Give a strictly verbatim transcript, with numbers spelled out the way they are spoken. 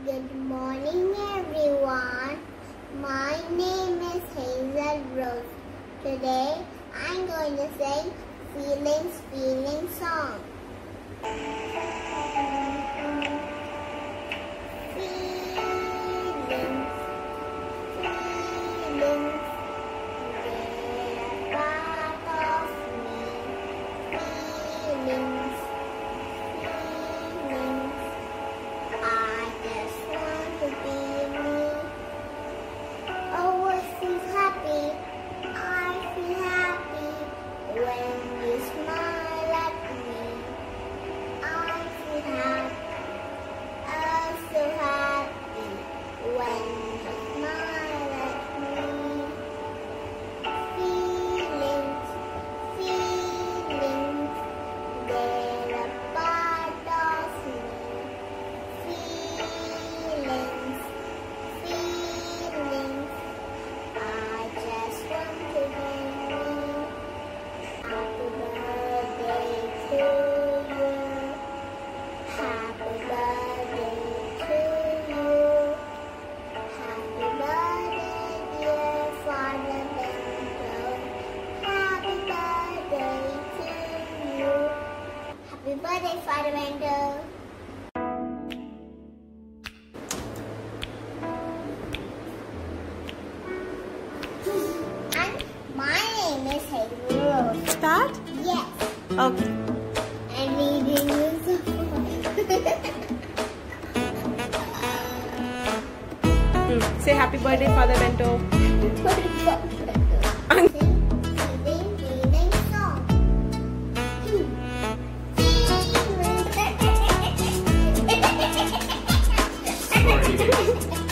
Good morning everyone. My name is Hazel Rose. Today I'm going to sing Feelings, Feelings song. Feelings, feelings, they're a part of me. Feelings, feelings, I just want to be me. Always feel happy, I feel happy when you smile at me. I feel happy, I'm so happy when you smile at me. Feelings, feelings, they're a part of me. Feelings, feelings, I just want to be me. Happy birthday to you. Happy birthday to you. Happy birthday, dear Father Bento. Happy birthday to you. Happy birthday, Father Bento. And my name is Hazel Rose. Start? Yes. Okay. And reading is Hmm. Say happy birthday, Father Bento. Feeling, feeling song. Sorry.